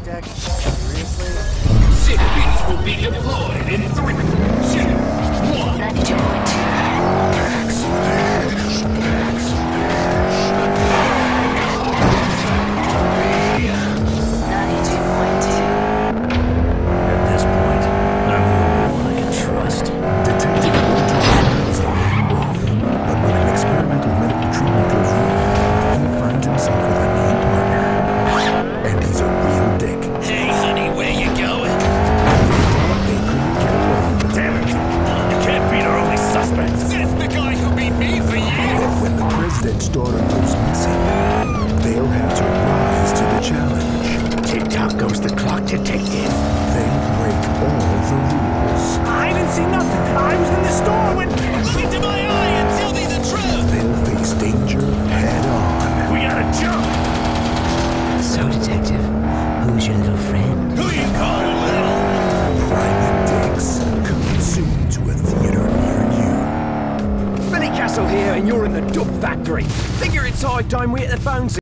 deck? Seriously? Sick beats will be deployed in 3, 2, 1. 92.2. At this point, I'm the only one I can trust. Detective Walter White is a lone wolf, but when an experimental medical treatment goes wrong, he finds himself with a new partner. And he's a real dick. Hey, honey, where you going? They couldn't get away. Damn it! You can't beat our only suspect. That's the guy who beat me for years. But when the president's daughter goes missing, they'll have to rise to the challenge. Tick-tock goes the clock, detective. They'll break all the rules. I didn't see nothing. I was in the store when... Look into my eye and tell me the truth. They'll face danger head on. We gotta jump. So, Detective, who's your little friend? Who you calling little? Private Dicks, coming soon to a theater near you. Benny Castle here, and you're in the Dub Factory. Figure it's high time we hit the phones.